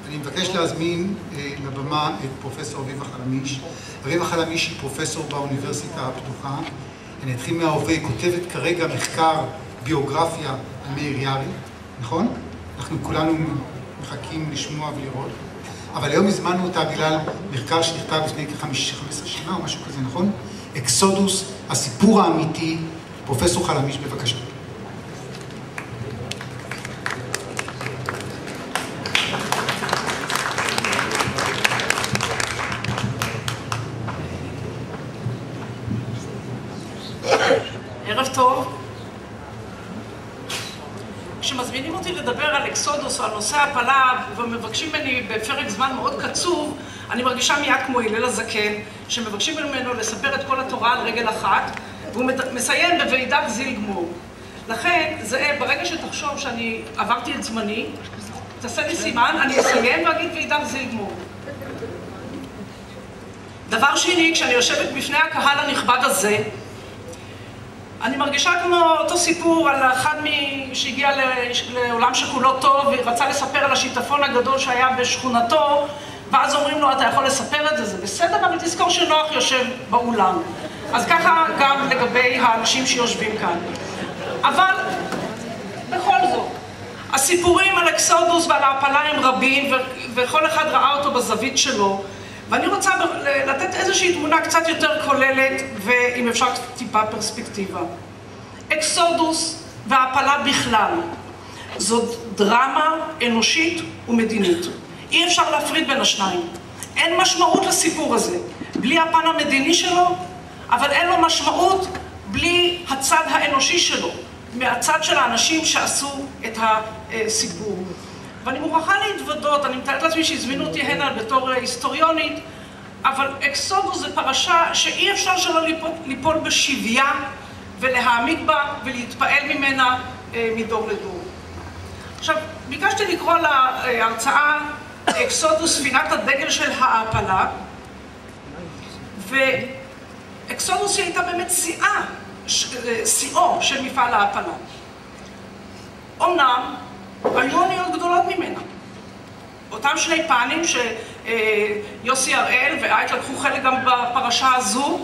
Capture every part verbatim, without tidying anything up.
אני מבקש להזמין לבמה את פרופסור אביבה חלמיש. אביבה חלמיש היא פרופסור באוניברסיטה הפתוחה. אני אתחיל מההווה, היא כותבת כרגע מחקר ביוגרפיה על מאיר יערי, נכון? אנחנו כולנו מחכים לשמוע ולראות. אבל היום הזמנו אותה בגלל מחקר שנכתב לפני כ-חמש עשרה שנה או משהו כזה, נכון? אקסודוס, הסיפור האמיתי. פרופסור חלמיש, בבקשה. ערב טוב. כשמזמינים אותי לדבר על אקסודוס או על נושא הפלה ומבקשים ממני בפרק זמן מאוד קצוב, אני מרגישה מיד כמו הלל הזקן, שמבקשים ממנו לספר את כל התורה על רגל אחת, והוא מסיים בוועידת זיל גמור. לכן, זה ברגע שתחשוב שאני עברתי את זמני, תעשה לי סימן, אני אסיים ואגיד ועידת זיל גמור. דבר שני, כשאני יושבת בפני הקהל הנכבד הזה, אני מרגישה כמו אותו סיפור על אחד שהגיע לעולם שכולו טוב ורצה לספר על השיטפון הגדול שהיה בשכונתו, ואז אומרים לו, אתה יכול לספר את זה, זה בסדר, אבל תזכור שנוח יושב באולם. אז ככה גם לגבי האנשים שיושבים כאן. אבל בכל זאת, הסיפורים על אקסודוס ועל ההפלה הם רבים, וכל אחד ראה אותו בזווית שלו, ואני רוצה לתת איזושהי תמונה קצת יותר כוללת, ואם אפשר טיפה פרספקטיבה. אקסודוס וההפלה בכלל, זאת דרמה אנושית ומדינית. אי אפשר להפריד בין השניים. אין משמעות לסיפור הזה, בלי הפן המדיני שלו, אבל אין לו משמעות בלי הצד האנושי שלו, מהצד של האנשים שעשו את הסיפור. ואני מוכרחה להתוודות, אני מתארת לעצמי שהזמינו אותי הנה בתור היסטוריונית, אבל אקסודוס זה פרשה שאי אפשר שלא ליפול, ליפול בשביה ולהעמיק בה ולהתפעל ממנה אה, מדור לדור. עכשיו, ביקשתי לקרוא להרצאה אקסודוס, ספינת הדגל של ההעפלה, ואקסודוס היא הייתה באמת שיאה, שיאו של מפעל ההעפלה. אמנם, היו אוניות גדולות ממנה. אותם שני פנים שיוסי הראל ואייק לקחו חלק גם בפרשה הזו,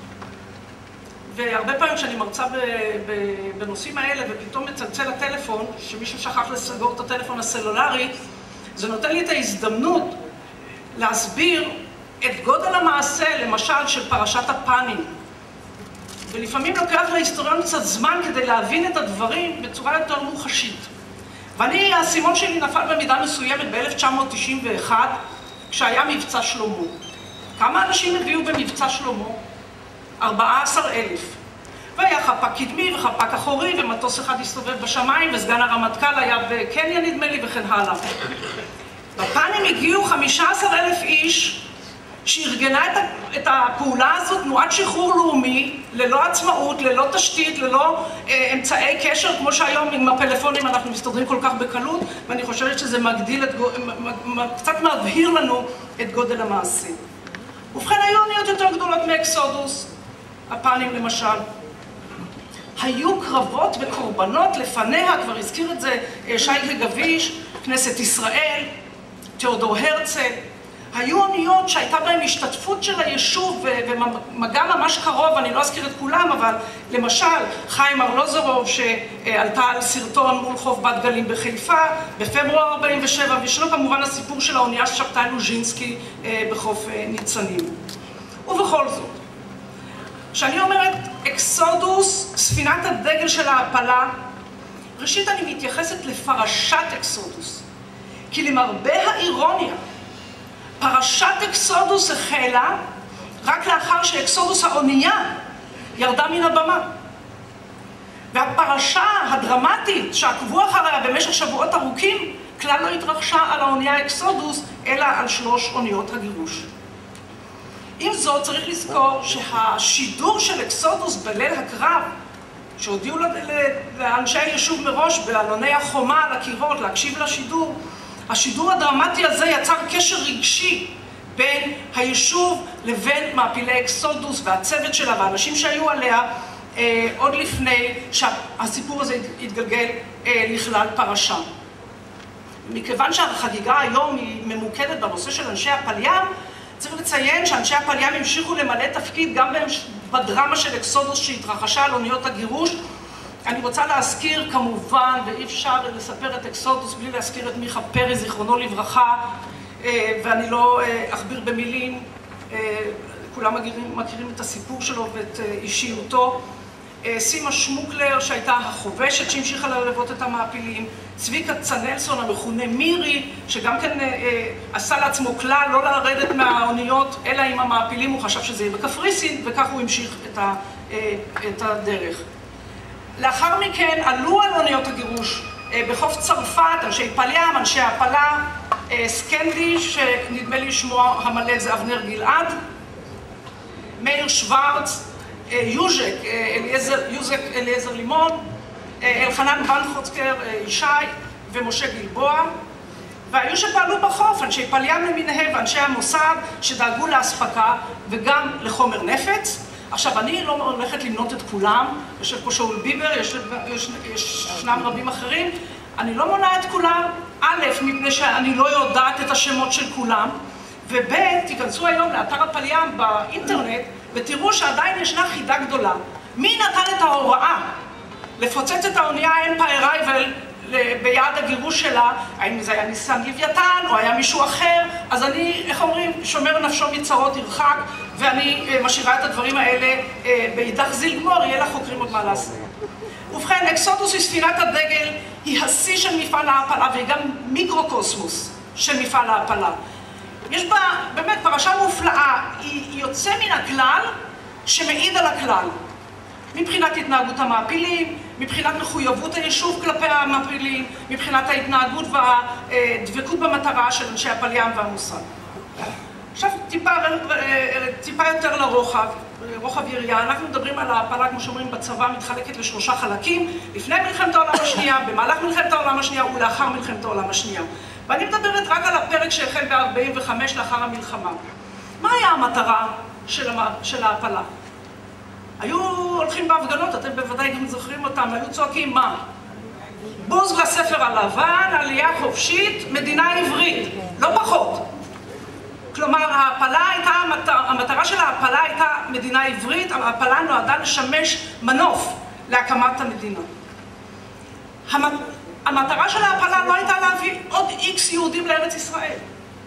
והרבה פעמים כשאני מרצה בנושאים האלה ופתאום מצלצל הטלפון, שמישהו שכח לסגור את הטלפון הסלולרי, זה נותן לי את ההזדמנות להסביר את גודל המעשה, למשל, של פרשת הפנים. ולפעמים לוקח להיסטוריון קצת זמן כדי להבין את הדברים בצורה יותר מוחשית. ואני, הסימון שלי נפל במידה מסוימת ב-אלף תשע מאות תשעים ואחת, כשהיה מבצע שלמה. כמה אנשים הביאו במבצע שלמה? ארבעה עשר אלף. והיה חפ"ק קדמי וחפ"ק אחורי, ומטוס אחד הסתובב בשמיים, וסגן הרמטכ"ל היה בקניה נדמה לי, וכן הלאה. בפנים הגיעו חמישה עשר אלף איש, שארגנה את הפעולה הזאת, תנועת שחרור לאומי, ללא עצמאות, ללא תשתית, ללא אה, אמצעי קשר, כמו שהיום עם הפלאפונים אנחנו מסתדרים כל כך בקלות, ואני חושבת שזה מגדיל, את, קצת מבהיר לנו את גודל המעשה. ובכן, היו אוניות יותר גדולות מאקסודוס, הפנים למשל. היו קרבות וקורבנות לפניה, כבר הזכיר את זה שייקה גביש, כנסת ישראל, תיאודור הרצל. היו אוניות שהייתה בהן השתתפות של היישוב ומגע ממש קרוב, אני לא אזכיר את כולם, אבל למשל חיים ארלוזורוב שעלתה על סרטון מול חוף בת גלים בחיפה בפברואר ארבעים ושבע, וישנו כמובן הסיפור של האונייה ששבתה עם לוז'ינסקי בחוף ניצנים. ובכל זאת, כשאני אומרת אקסודוס, ספינת הדגל של ההעפלה, ראשית אני מתייחסת לפרשת אקסודוס, כי למרבה האירוניה, פרשת אקסודוס החלה רק לאחר שאקסודוס האונייה ירדה מן הבמה. והפרשה הדרמטית שעקבו אחריה במשך שבועות ארוכים כלל לא התרחשה על האונייה אקסודוס, אלא על שלוש אוניות הגירוש. עם זאת צריך לזכור שהשידור של אקסודוס בליל הקרב, שהודיעו לאנשי היישוב מראש בעלוני החומה על הקירות להקשיב לשידור, השידור הדרמטי הזה יצר קשר רגשי בין היישוב לבין מעפילי אקסודוס והצוות שלה והאנשים שהיו עליה אה, עוד לפני שהסיפור הזה התגלגל אה, לכלל פרשה. מכיוון שהחגיגה היום היא ממוקדת בנושא של אנשי הפליים, צריך לציין שאנשי הפליים המשיכו למלא תפקיד גם בדרמה של אקסודוס שהתרחשה על אוניות הגירוש. אני רוצה להזכיר כמובן, ואי אפשר לספר את אקסודוס בלי להזכיר את מיכה פרי, זיכרונו לברכה, ואני לא אכביר במילים, כולם מכירים, מכירים את הסיפור שלו ואת אישיותו. סימה שמוקלר שהייתה החובשת שהמשיכה ללוות את המעפילים, צביקה צנלסון המכונה מירי שגם כן אה, עשה לעצמו כלל לא לרדת מהאוניות אלא עם המעפילים, הוא חשב שזה יהיה בקפריסין וכך הוא המשיך את, ה, אה, את הדרך. לאחר מכן עלו על אוניות הגירוש אה, בחוף צרפת אנשי פליים, אנשי הפלה, אה, סקנדי שנדמה לי שמו המלא זה אבנר גלעד, מאיר שוורץ, יוז'ק, אליעזר, יוזק אליעזר לימון, אלחנן בנחוצקר, ישי ומשה גלבוע, והיו שפעלו בחוף, אנשי פליים למיניהם ואנשי המוסד שדאגו להספקה וגם לחומר נפץ. עכשיו, אני לא הולכת למנות את כולם, יושב פה שאול ביבר, יש, יש, יש שנם רבים אחרים, אני לא מונה את כולם, א', מפני שאני לא יודעת את השמות של כולם, וב', תיכנסו היום לאתר הפליים באינטרנט, ותראו שעדיין ישנה חידה גדולה. מי נתן את ההוראה לפוצץ את האונייה אמפייר רייבל ביעד הגירוש שלה? האם זה היה ניסן לוויתן או היה מישהו אחר? אז אני, איך אומרים, שומר נפשו מצרות ירחק, ואני משאירה את הדברים האלה באידך זיל גמור, יהיה לחוקרים עוד מה לעשות. ובכן, אקסודוס היא ספינת הדגל, היא השיא של מפעל ההעפלה והיא גם מיקרוקוסמוס של מפעל ההעפלה. יש בה באמת פרשה מופלאה, היא יוצא מן הכלל שמעיד על הכלל. מבחינת התנהגות המעפילים, מבחינת מחויבות היישוב כלפי המעפילים, מבחינת ההתנהגות והדבקות במטרה של אנשי הפליים והמוסד. עכשיו טיפה, טיפה יותר לרוחב, רוחב יריעה. אנחנו מדברים על ההעפלה, כמו שאומרים בצבא, מתחלקת לשלושה חלקים, לפני מלחמת העולם השנייה, במהלך מלחמת העולם השנייה ולאחר מלחמת העולם השנייה. ואני מדברת רק על הפרק שהחל ב-ארבעים וחמש לאחר המלחמה. מה היה המטרה של, המ... של ההעפלה? היו הולכים בהפגנות, אתם בוודאי גם זוכרים אותם, היו צועקים מה? בוז לספר הלבן, עלייה חופשית, מדינה עברית, לא פחות. כלומר, ההעפלה הייתה, המטרה, המטרה של ההעפלה הייתה מדינה עברית, ההעפלה נועדה לשמש מנוף להקמת המדינה. המ... המטרה של ההעפלה לא הייתה להביא עוד איקס יהודים לארץ ישראל.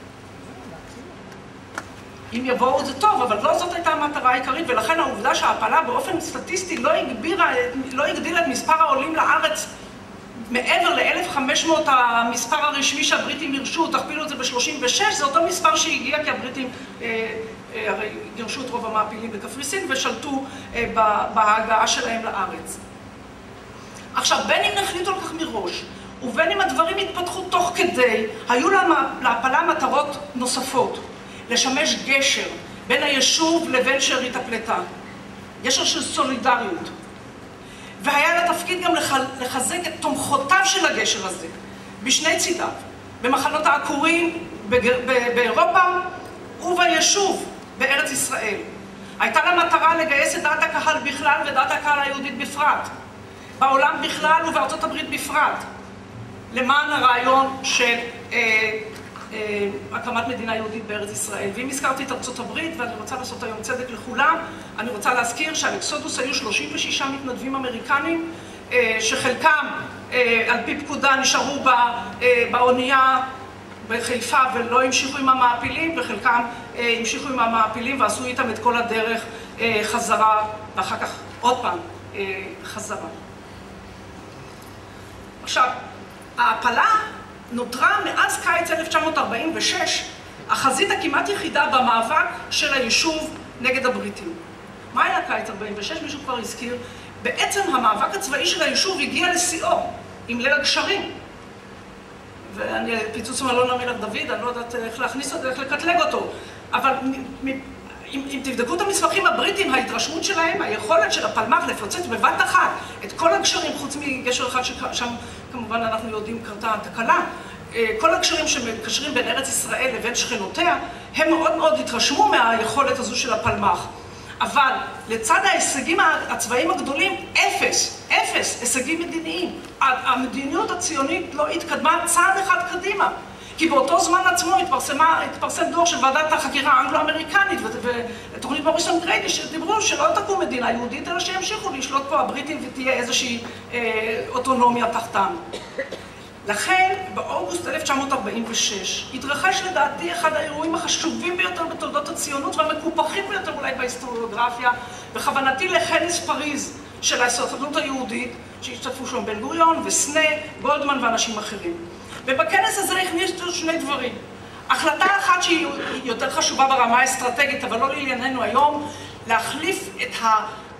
אם יבואו זה טוב, אבל לא זאת הייתה המטרה העיקרית, ולכן העובדה שההעפלה באופן סטטיסטי לא הגבירה, לא הגדילה את מספר העולים לארץ מעבר ל-אלף וחמש מאות המספר הרשמי שהבריטים הרשו, תכפילו את זה ב-שלושים ושש, זה אותו מספר שהגיע כי הבריטים אה, אה, הרי גירשו את רוב המעפילים בקפריסין ושלטו אה, בהגעה שלהם לארץ. עכשיו, בין אם נחליט על כך מראש, ובין אם הדברים התפתחו תוך כדי, היו להעפלה מטרות נוספות, לשמש גשר בין היישוב לבין שארית הפלטה, גשר של סולידריות. והיה לה תפקיד גם לחזק את תומכותיו של הגשר הזה, בשני צידיו, במחנות העקורים באירופה וביישוב בארץ ישראל. הייתה לה מטרה לגייס את דעת הקהל בכלל ודעת הקהל היהודית בפרט, בעולם בכלל ובארצות הברית בפרט, למען הרעיון של אה, אה, הקמת מדינה יהודית בארץ ישראל. ואם הזכרתי את ארצות הברית, ואני רוצה לעשות היום צדק לכולם, אני רוצה להזכיר שעל אקסודוס היו שלושים ושישה מתנדבים אמריקנים, אה, שחלקם אה, על פי פקודה נשארו בא, אה, באונייה בחיפה ולא המשיכו עם המעפילים, וחלקם אה, המשיכו עם המעפילים ועשו איתם את כל הדרך אה, חזרה, ואחר כך עוד פעם אה, חזרה. עכשיו, ההעפלה נותרה מאז קיץ אלף תשע מאות ארבעים ושש החזית הכמעט יחידה במאבק של היישוב נגד הבריטים. מה היה קיץ ארבעים ושש? מישהו כבר הזכיר. בעצם המאבק הצבאי של היישוב הגיע לשיאו עם ליל הגשרים. ואני פיצוץ מלון המלך דוד, אני לא יודעת איך להכניס אותו, איך לקטלג אותו. אבל אם, אם תבדקו את המסמכים הבריטים, ההתרשמות שלהם, היכולת של הפלמ"ח לפוצץ בבת אחת את כל הגשרים, חוץ מגשר אחד ששם כמובן אנחנו יודעים קרתה תקלה, כל הגשרים שמקשרים בין ארץ ישראל לבין שכנותיה, הם מאוד מאוד התרשמו מהיכולת הזו של הפלמ"ח. אבל לצד ההישגים הצבאיים הגדולים, אפס, אפס הישגים מדיניים. המדיניות הציונית לא התקדמה צעד אחד קדימה. כי באותו זמן עצמו התפרסמה, התפרסם דוח של ועדת החקירה האנגלו-אמריקנית ותוכנית מוריסון גריידי שדיברו שלא תקום מדינה יהודית, אלא שימשיכו לשלוט פה הבריטים ותהיה איזושהי אה, אוטונומיה תחתם. לכן, באוגוסט אלף תשע מאות ארבעים ושש התרחש לדעתי אחד האירועים החשובים ביותר בתולדות הציונות והמקופחים ביותר אולי בהיסטוריוגרפיה, בכוונתי לכנס פריז של הסוכנות היהודית, שהשתתפו שם בן גוריון וסנה, גולדמן ואנשים אחרים. ובכנס הזה הכניסו שני דברים. החלטה אחת שהיא יותר חשובה ברמה האסטרטגית, אבל לא לענייננו היום, להחליף את ה...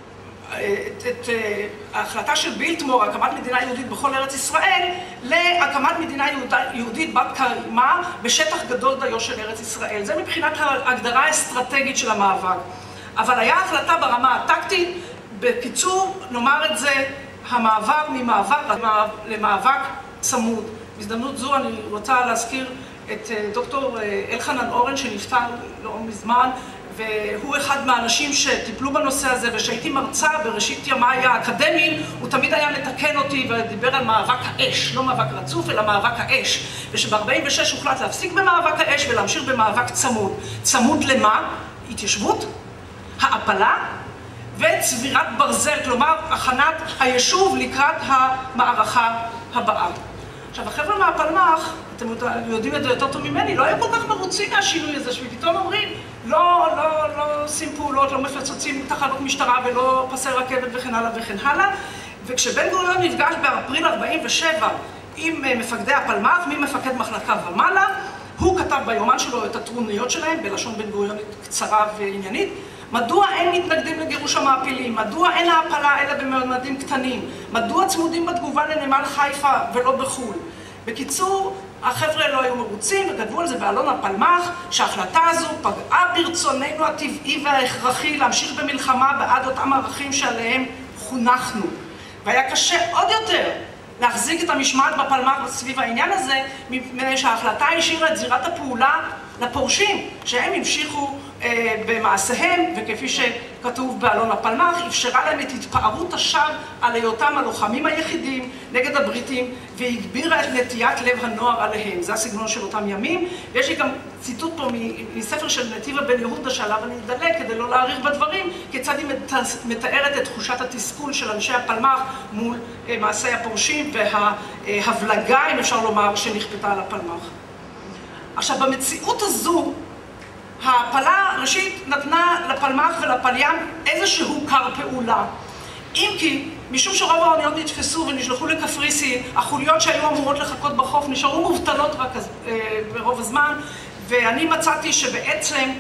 את, את ההחלטה של בילטמור, הקמת מדינה יהודית בכל ארץ ישראל, להקמת מדינה יהודית בת קיימא בשטח גדול דיו של ארץ ישראל. זה מבחינת ההגדרה האסטרטגית של המאבק. אבל היה החלטה ברמה הטקטית, בקיצור, נאמר את זה, המעבר ממאבק למאבק צמוד. בהזדמנות זו אני רוצה להזכיר את דוקטור אלחנן אורן שנפטר לא מזמן, והוא אחד מהאנשים שטיפלו בנושא הזה, ושהייתי מרצה בראשית ימיי האקדמיים, הוא תמיד היה מתקן אותי ודיבר על מאבק האש, לא מאבק רצוף, אלא מאבק האש. ושב-ארבעים ושש הוחלט להפסיק במאבק האש ולהמשיך במאבק צמוד. צמוד למה? התיישבות, העפלה וצבירת ברזל, כלומר, הכנת היישוב לקראת המערכה הבאה. עכשיו, החבר'ה מהפלמ"ח, אתם יודעים את זה יותר טוב ממני, לא היו כל כך מרוצים מהשינוי הזה, שפתאום אומרים, לא, לא, לא עושים פעולות, לא מפצוצים תחנות משטרה ולא פסי רכבת וכן הלאה וכן הלאה. וכשבן גוריון נפגש באפריל ארבעים ושבע עם מפקדי הפלמ"ח, ממפקד מחלקה ומעלה, הוא כתב ביומן שלו את הטרוניות שלהם, בלשון בן גוריונית קצרה ועניינית, מדוע אין מתנגדים לגירוש המעפילים? מדוע אין העפלה אלא בממדים קטנים? מדוע צמודים בתגובה לנמל חיפה ולא בחו"ל? בקיצור, החבר'ה לא היו מרוצים וכתבו על זה באלון הפלמ"ח שההחלטה הזו פגעה ברצוננו הטבעי וההכרחי להמשיך במלחמה בעד אותם ערכים שעליהם חונכנו. והיה קשה עוד יותר להחזיק את המשמעת בפלמ"ח סביב העניין הזה, מפני שההחלטה השאירה את זירת הפעולה לפורשים, שהם המשיכו אה, במעשיהם, וכפי שכתוב באלון הפלמ"ח, אפשרה להם את התפארות השווא על היותם הלוחמים היחידים נגד הבריטים, והגבירה את נטיית לב הנוער עליהם. זה הסגנון של אותם ימים. ויש לי גם ציטוט פה מספר של נתיבה בן יהודה, שעליו אני אדלג כדי לא להאריך בדברים, כיצד היא מתארת את תחושת התסכול של אנשי הפלמ"ח מול אה, מעשי הפורשים וההבלגה, אם אפשר לומר, שנכפתה על הפלמ"ח. עכשיו, במציאות הזו, ההעפלה ראשית נתנה לפלמ"ח ולפלים איזשהו קר פעולה. אם כי, משום שרוב האוניות נתפסו ונשלחו לקפריסין, החוליות שהיו אמורות לחכות בחוף נשארו מובטלות רק ברוב הזמן, ואני מצאתי שבעצם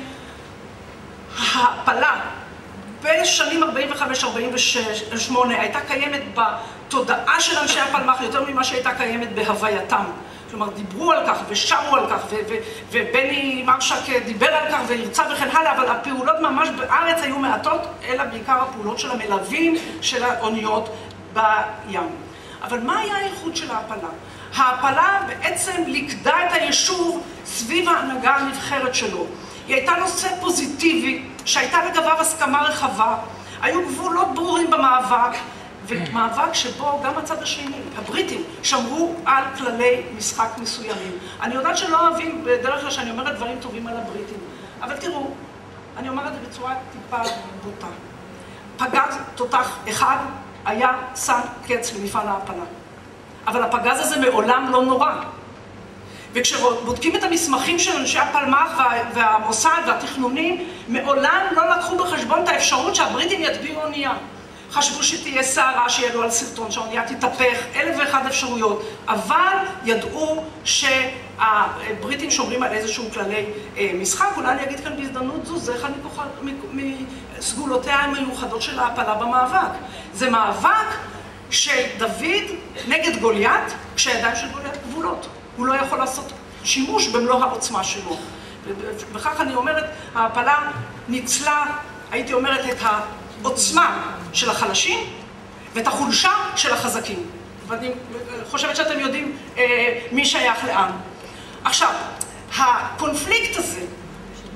ההעפלה בשנים ארבעים וחמש ארבעים ושמונה הייתה קיימת בתודעה של אנשי הפלמ"ח יותר ממה שהייתה קיימת בהווייתם. כלומר, דיברו על כך ושרו על כך, ובני מרשק דיבר על כך והרצה וכן הלאה, אבל הפעולות ממש בארץ היו מעטות, אלא בעיקר הפעולות של המלווים של האוניות בים. אבל מה היה הייחוד של ההעפלה? ההעפלה בעצם ליכדה את היישוב סביב ההנהגה הנבחרת שלו. היא הייתה נושא פוזיטיבי, שהייתה לגביו הסכמה רחבה, היו גבולות ברורים במאבק, ומאבק שבו גם הצד השני, הבריטים, שמרו על כללי משחק מסוימים. אני יודעת שלא אוהבים בדרך כלל שאני אומרת דברים טובים על הבריטים, אבל תראו, אני אומרת את זה בצורה טיפה בוטה. פגז תותח אחד היה שם קץ למפעל ההעפלה. אבל הפגז הזה מעולם לא נורא. וכשבודקים את המסמכים של אנשי הפלמ"ח וה, והמוסד והתכנונים, מעולם לא לקחו בחשבון את האפשרות שהבריטים יטביעו אונייה. חשבו שתהיה סערה שידעו על סרטון, שהאונייה תתהפך, אלף ואחת אפשרויות, אבל ידעו שהבריטים שומרים על איזשהו כללי משחק. אולי אני אגיד כאן בהזדמנות זו, זה אחד מסגולותיה המיוחדות של ההעפלה במאבק. זה מאבק של דוד נגד גוליית, כשהידיים של גוליית גבולות. הוא לא יכול לעשות שימוש במלוא העוצמה שלו. ובכך אני אומרת, ההעפלה ניצלה, הייתי אומרת, את העוצמה של החלשים ואת החולשה של החזקים. ואני חושבת שאתם יודעים אה, מי שייך לאן. עכשיו, הקונפליקט הזה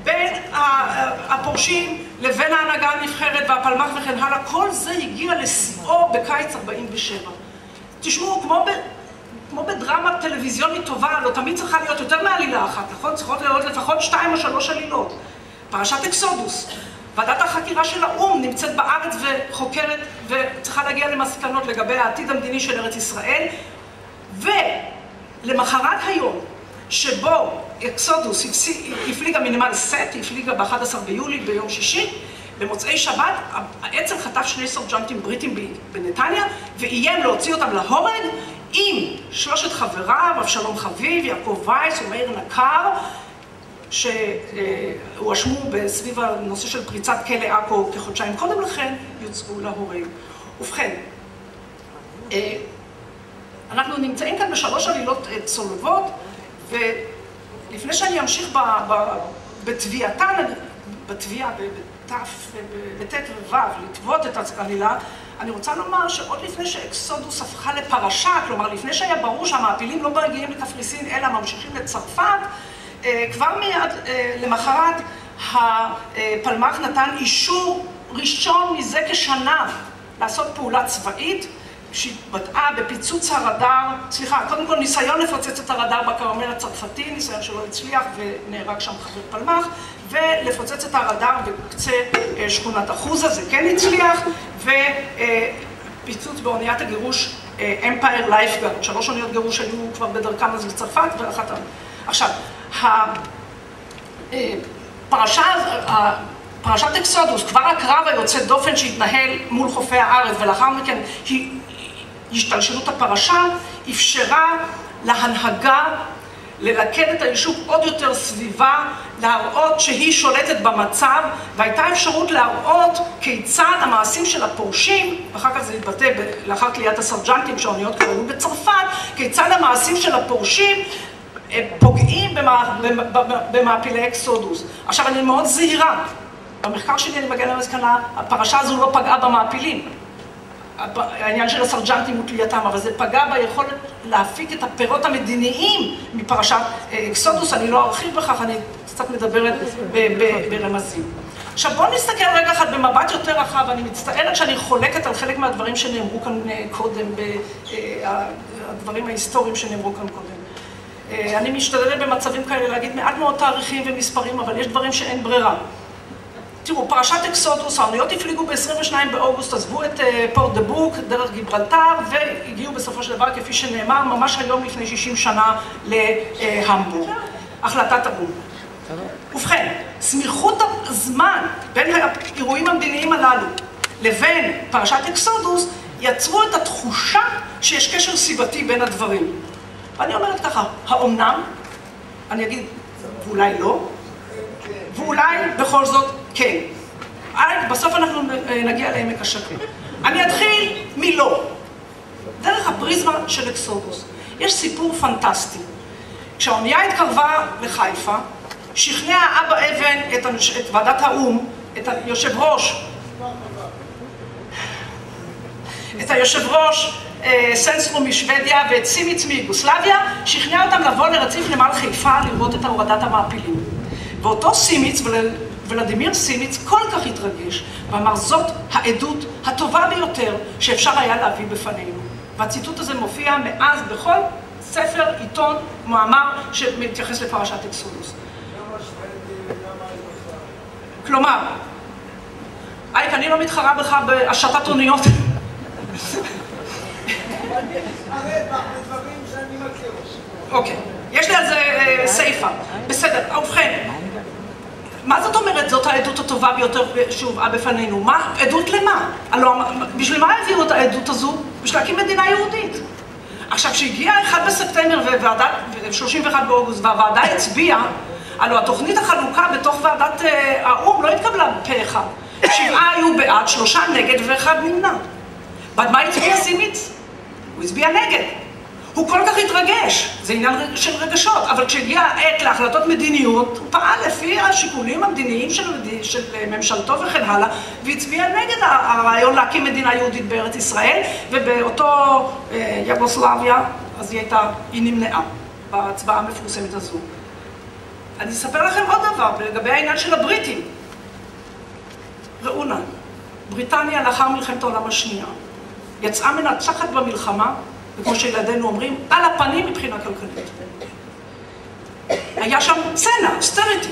בין הפורשים לבין ההנהגה הנבחרת והפלמ"ח וכן הלאה, כל זה הגיע לשיאו בקיץ ארבעים ושבע. תשמעו, כמו, ב, כמו בדרמה טלוויזיונית טובה, לא תמיד צריכה להיות יותר מעלילה אחת, נכון? צריכות להיות לפחות שתיים או שלוש עלילות. פרשת אקסודוס. ועדת החקירה של האו"ם נמצאת בארץ וחוקרת וצריכה להגיע למסקנות לגבי העתיד המדיני של ארץ ישראל. ולמחרת היום, שבו אקסודוס הפליגה מנמל סט, הפליגה ב-אחד עשר ביולי ביום שישי, במוצאי שבת, האצ"ל חטף שני סרג'נטים בריטים בנתניה, ואיים להוציא אותם להורג עם שלושת חבריו, אבשלום חביב, יעקב וייס ומאיר נקר, שהואשמו בסביב הנושא של פריצת כלא עכו כחודשיים קודם לכן, יוצאו להורג. ובכן, אנחנו נמצאים כאן בשלוש עלילות צולבות, ולפני שאני אמשיך בתביעתן, בתביעה, בתת וו', לטוות את העלילה, אני רוצה לומר שעוד לפני שאקסודוס הפכה לפרשה, כלומר לפני שהיה ברור שהמעפילים לא מגיעים לקפריסין אלא ממשיכים לצרפת, כבר מיד למחרת הפלמ"ח נתן אישור ראשון מזה כשנה לעשות פעולה צבאית, שהתבטאה בפיצוץ הרדאר, סליחה, קודם כל ניסיון לפוצץ את הרדאר בכרמל הצרפתי, ניסיון שלא הצליח ונהרג שם חבר פלמ"ח, ולפוצץ את הרדאר בקצה שכונת אחוזה, זה כן הצליח, ופיצוץ באוניית הגירוש אמפייר לייפגארד, שלוש אוניות גירוש היו כבר בדרכם אז לצרפת, ואחת... עכשיו, הפרשה, פרשת אקסודוס, כבר הקרב היוצא דופן שהתנהל מול חופי הארץ, ולאחר מכן היא השתלשלות הפרשה, אפשרה להנהגה ללכד את היישוב עוד יותר סביבה, להראות שהיא שולטת במצב, והייתה אפשרות להראות כיצד המעשים של הפורשים, אחר כך זה התבטא לאחר תליית הסרג'נטים שהאוניות קראו בצרפת, כיצד המעשים של הפורשים פוגעים במעפילי אקסודוס. עכשיו, אני מאוד זהירה. במחקר שלי אני מגיעה למסקנה, הפרשה הזו לא פגעה במעפילים. העניין של הסרג'נטים ותלייתם, אבל זה פגע ביכולת להפיק את הפירות המדיניים מפרשת אקסודוס. אני לא ארחיב בכך, אני קצת מדברת ברמזים. עכשיו, בואו נסתכל רגע אחד במבט יותר רחב, ואני מצטערת שאני חולקת על חלק מהדברים שנאמרו כאן קודם, הדברים ההיסטוריים שנאמרו כאן קודם. אני משתדלת במצבים כאלה להגיד מעט מאוד תאריכים ומספרים, אבל יש דברים שאין ברירה. תראו, פרשת אקסודוס, האוניות הפליגו ב-עשרים ושניים באוגוסט, עזבו את פורט דה בוק, דרך גיברלטר, והגיעו בסופו של דבר, כפי שנאמר, ממש היום לפני שישים שנה להמבורג. החלטת האו"ם. ובכן, סמיכות הזמן בין האירועים המדיניים הללו לבין פרשת אקסודוס, יצרו את התחושה שיש קשר סיבתי בין הדברים. ואני אומרת ככה, האומנם, אני אגיד, ואולי לא, ואולי בכל זאת כן. בסוף אנחנו נגיע לעמק השווה. אני אתחיל מלא, דרך הפריזמה של אקסודוס. יש סיפור פנטסטי. כשהאונייה התקרבה לחיפה, שכנע אבא אבן את, את ועדת האו"ם, את היושב ראש, את היושב ראש, סנסטרום משוודיה ואת סימיץ מיוגוסלביה, שכנע אותם לבוא לרציף נמל חיפה לראות את הורדת המעפילים. ואותו סימיץ, ולדימיר סימיץ, כל כך התרגש, ואמר זאת העדות הטובה ביותר שאפשר היה להביא בפנינו. והציטוט הזה מופיע מאז בכל ספר, עיתון, מאמר שמתייחס לפרשת אקסודוס. כלומר, אייק, אני לא מתחרה בך בהשטת אוניות. אוקיי, יש לי על זה סייפה. בסדר, ובכן, מה זאת אומרת זאת העדות הטובה ביותר שהובאה בפנינו? מה? עדות למה? הלוא, בשביל מה הביאו את העדות הזו? בשביל להקים מדינה יהודית. עכשיו, כשהגיע אחד בספטמבר ו-שלושים ואחד באוגוסט והוועדה הצביעה, הלוא התוכנית החלוקה בתוך ועדת האו"ם לא התקבלה פה אחד. שבעה היו בעד, שלושה נגד ואחד נמנע. בעד מה הצביע סימיץ? הוא הצביע נגד. הוא כל כך התרגש, זה עניין של רגשות, אבל כשהגיעה העת להחלטות מדיניות, הוא פעל לפי השיקולים המדיניים של, של ממשלתו וכן הלאה, והצביע נגד הרעיון להקים מדינה יהודית בארץ ישראל, ובאותו אה, יוגוסלביה, אז היא הייתה, היא נמנעה בהצבעה המפורסמת הזו. אני אספר לכם עוד דבר לגבי העניין של הבריטים. ראו נא, בריטניה לאחר מלחמת העולם השנייה יצאה מנצחת במלחמה, וכמו שילדינו אומרים, על הפנים מבחינה כלכלית. היה שם סצנה, אוסטריטי.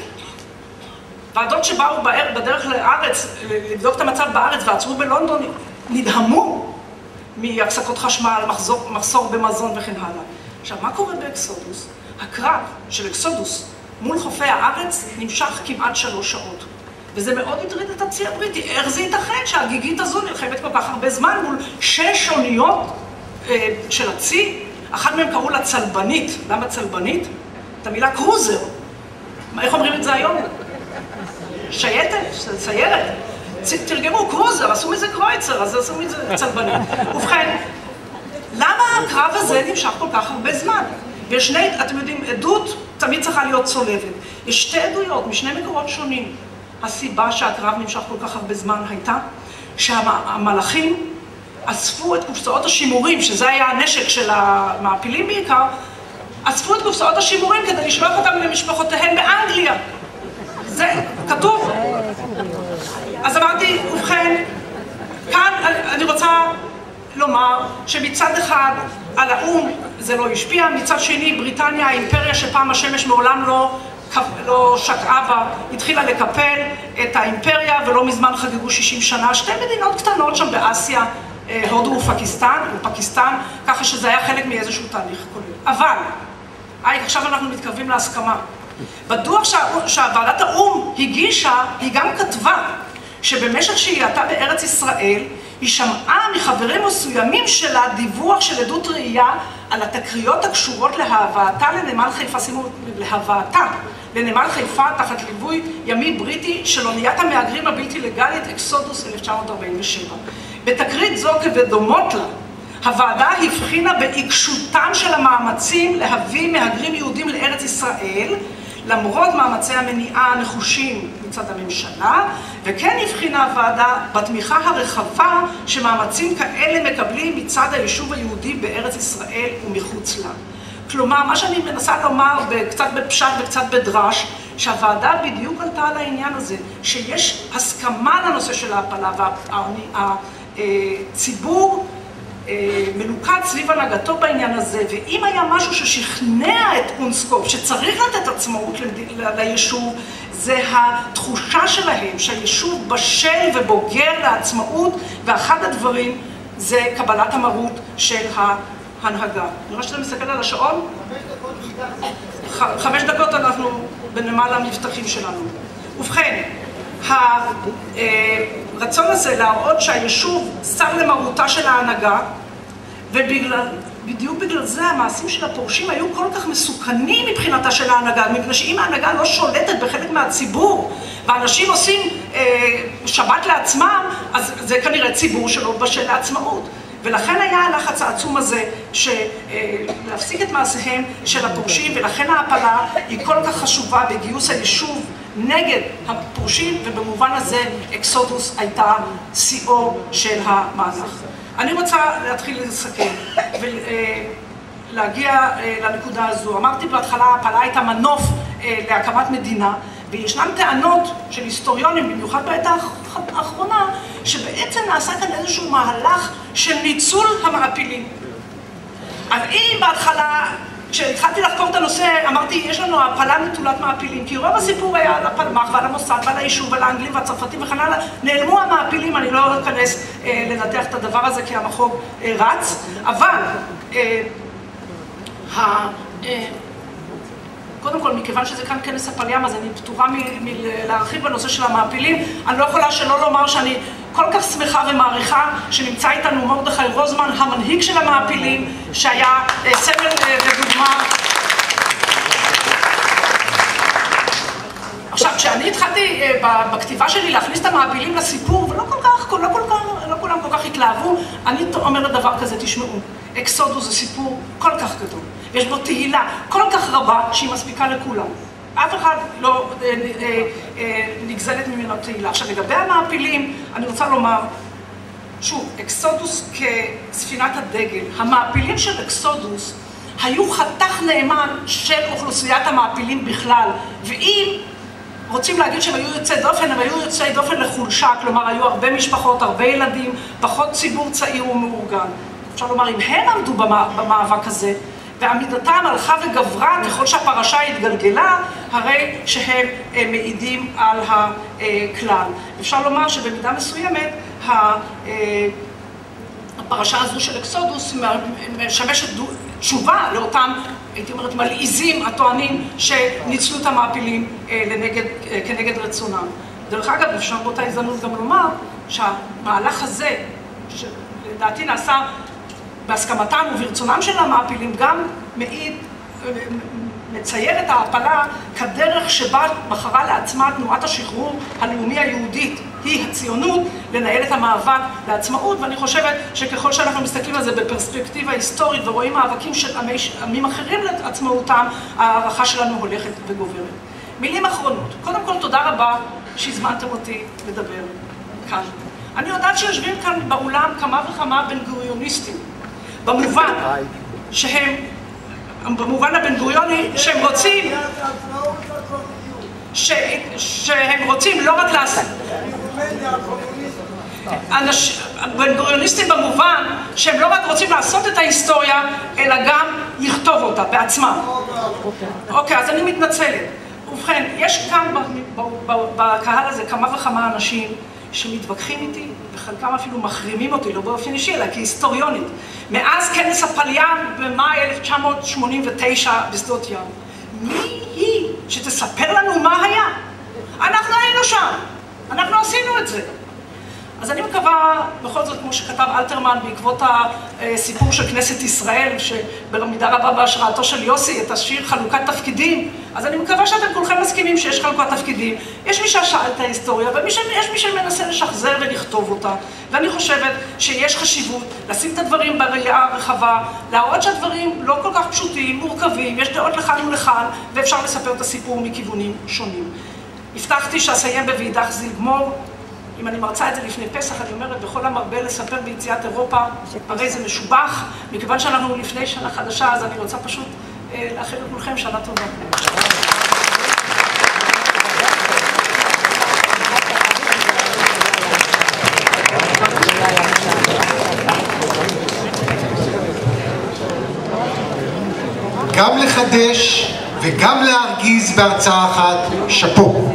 ועדות שבאו בדרך לארץ, לבדוק את המצב בארץ ועצרו בלונדון, נדהמו מהפסקות חשמל, מחסור, מחסור במזון וכן הלאה. עכשיו, מה קורה באקסודוס? הקרב של אקסודוס מול חופי הארץ נמשך כמעט שלוש שעות. וזה מאוד הטריד את הצי הבריטי. איך זה ייתכן שהגיגית הזו נלחמת כל כך הרבה זמן מול שש אוניות אה, של הצי? אחת מהם קראו לה צלבנית. למה צלבנית? את המילה קרוזר. איך אומרים את זה היום? שייטת, סיירת. תרגמו קרוזר, עשו מזה קרויצר, אז עשו מזה צלבנית. ובכן, למה הקרב הזה נמשך כל כך הרבה זמן? ויש שני, אתם יודעים, עדות תמיד צריכה להיות צולבת. יש שתי עדויות משני מקורות שונים. הסיבה שהקרב נמשך כל כך הרבה זמן הייתה שהמלאכים אספו את קופסאות השימורים, שזה היה הנשק של המעפילים בעיקר, אספו את קופסאות השימורים כדי לשלוח אותם למשפחותיהם באנגליה. זה כתוב. אז אמרתי, ובכן, כאן אני רוצה לומר שמצד אחד על האום זה לא השפיע, מצד שני בריטניה, האימפריה שפעם השמש מעולם לא, לא שקעה בה, התחילה לקפל את האימפריה ולא מזמן חגגו שישים שנה, שתי מדינות קטנות שם באסיה, הודו ופקיסטן, ופקיסטן, ככה שזה היה חלק מאיזשהו תהליך כולל. אבל, עכשיו אנחנו מתקרבים להסכמה. בדוח שהוועדת האום הגישה, היא גם כתבה שבמשך שהייתה בארץ ישראל, היא שמעה מחברים מסוימים שלה דיווח של עדות ראייה על התקריות הקשורות להבאתה לנמל חיפה, שימו להבאתה לנמל חיפה תחת ליווי ימי בריטי של אוניית המהגרים הבלתי לגלית אקסודוס אלף תשע מאות ארבעים ושבע. בתקרית זו כבדומות לה, הוועדה הבחינה בעיקשותם של המאמצים להביא מהגרים יהודים לארץ ישראל, למרות מאמצי המניעה הנחושים מצד הממשלה, וכן הבחינה הוועדה בתמיכה הרחבה שמאמצים כאלה מקבלים מצד היישוב היהודי בארץ ישראל ומחוץ לה. כלומר, מה שאני מנסה לומר קצת בפשט וקצת בדרש, שהוועדה בדיוק עלתה על העניין הזה, שיש הסכמה לנושא של ההפלה, והציבור מלוכד סביב הנהגתו בעניין הזה, ואם היה משהו ששכנע את אונסקופ שצריך לתת עצמאות ליישוב, זה התחושה שלהם שהיישוב בשל ובוגר לעצמאות, ואחד הדברים זה קבלת המרות של ההנהגה. אני רואה שאתה מסתכל על השעון? חמש דקות אנחנו בנמל המבטחים שלנו. ובכן, הרצון הזה להראות שהיישוב שר למרותה של ההנהגה, ובדיוק בגלל זה המעשים של הפורשים היו כל כך מסוכנים מבחינתה של ההנהגה, מפני שאם ההנהגה לא שולטת בחלק מהציבור, ואנשים עושים אה, שבת לעצמם, אז זה כנראה ציבור שלא בשל לעצמאות. ולכן היה הלחץ העצום הזה להפסיק את מעשיהם של הפורשים, ולכן ההפלה היא כל כך חשובה בגיוס היישוב נגד הפורשים, ובמובן הזה אקסודוס הייתה שיאו של המהלך. אני רוצה להתחיל לסכם ולהגיע לנקודה הזו. אמרתי בהתחלה, ההפלה הייתה מנוף להקמת מדינה, וישנן טענות של היסטוריונים, במיוחד בעת האחרונה, שבעצם נעשה כאן איזשהו מהלך של ניצול המעפילים. אז אם בהתחלה, כשהתחלתי לחקור את הנושא, אמרתי, יש לנו הפלה נטולת מעפילים, כי רוב הסיפור היה על הפלמ"ח ועל המוסד ועל היישוב ועל האנגלים והצרפתים וכן הלאה, נעלמו המעפילים, אני לא אכנס אה, לנתח את הדבר הזה כי המחוג אה, רץ, אבל אה, ה... אה, קודם כל, מכיוון שזה כאן כנס הפליאם, אז אני פתורה מלהרחיב בנושא של המעפילים. אני לא יכולה שלא לומר שאני כל כך שמחה ומעריכה שנמצא איתנו מרדכי רוזמן, המנהיג של המעפילים, שהיה סמל ודוגמה. עכשיו, כשאני התחלתי בכתיבה שלי להכניס את המעפילים לסיפור, ולא כל כך, לא כל כך, לא כולם כל כך התלהבו, אני אומרת דבר כזה, תשמעו, אקסודוס זה סיפור כל כך גדול. יש בו תהילה כל כך רבה שהיא מספיקה לכולם. אף אחד לא אה, אה, אה, נגזלת ממנו תהילה. עכשיו, לגבי המעפילים, אני רוצה לומר, שוב, אקסודוס כספינת הדגל. המעפילים של אקסודוס היו חתך נאמן של אוכלוסיית המעפילים בכלל, ואם רוצים להגיד שהם היו יוצאי דופן, הם היו יוצאי דופן לחולשה, כלומר היו הרבה משפחות, הרבה ילדים, פחות ציבור צעיר ומאורגן. אפשר לומר, אם הם עמדו במאבק הזה, ועמידתם הלכה וגברה ככל שהפרשה התגלגלה, הרי שהם מעידים על הכלל. אפשר לומר שבמידה מסוימת, הפרשה הזו של אקסודוס משמשת תשובה לאותם, הייתי אומרת, מלעיזים הטוענים שניצלו את המעפילים לנגד, כנגד רצונם. דרך אגב, אפשר באותה הזדמנות גם לומר שהמהלך הזה, שלדעתי נעשה בהסכמתם וברצונם של המעפילים, גם מעיד, מצייר את ההעפלה כדרך שבה בחרה לעצמה תנועת השחרור הלאומי היהודית, היא הציונות, לנהל את המאבק לעצמאות, ואני חושבת שככל שאנחנו מסתכלים על זה בפרספקטיבה היסטורית ורואים מאבקים של עמי, עמים אחרים לעצמאותם, הערכה שלנו הולכת וגוברת. מילים אחרונות. קודם כל, תודה רבה שהזמנתם אותי לדבר כאן. אני יודעת שיושבים כאן באולם כמה וכמה בן-גוריוניסטים, במובן שהם, במובן הבן-גוריוני, שהם רוצים, ש, שהם רוצים לא רק לעשות, בן-גוריוניסטים במובן שהם לא רק רוצים לעשות את ההיסטוריה, אלא גם לכתוב אותה בעצמם. אוקיי, אז אני מתנצלת. ובכן, יש כאן בקהל הזה כמה וכמה אנשים שמתווכחים איתי, וחלקם אפילו מחרימים אותי, לא באופן אישי, אלא כהיסטוריונית. מאז כנס הפליין במאי אלף תשע מאות שמונים ותשע בשדות ים. מי היא שתספר לנו מה היה? אנחנו היינו שם, אנחנו עשינו את זה. אז אני מקווה, בכל זאת, כמו שכתב אלתרמן בעקבות הסיפור של כנסת ישראל, שבמידה רבה בהשראתו של יוסי, את השיר חלוקת תפקידים, אז אני מקווה שאתם כולכם מסכימים שיש חלוקת תפקידים. יש מי ששאל את ההיסטוריה, ויש מי שמנסה לשחזר ולכתוב אותה. ואני חושבת שיש חשיבות לשים את הדברים בראייה הרחבה, להראות שהדברים לא כל כך פשוטים, מורכבים, יש דעות לכאן ולכאן, ואפשר לספר את הסיפור מכיוונים שונים. הבטחתי שאסיים בוועידת זיגמור. אם אני מרצה את זה לפני פסח, אני אומרת, בכל המרבה לספר ביציאת אירופה, הרי זה משובח. מכיוון שאנחנו לפני שנה חדשה, אז אני רוצה פשוט אה, לאחל לכולכם שנה טובה. גם לחדש וגם להרגיז בהרצאה אחת, שפו.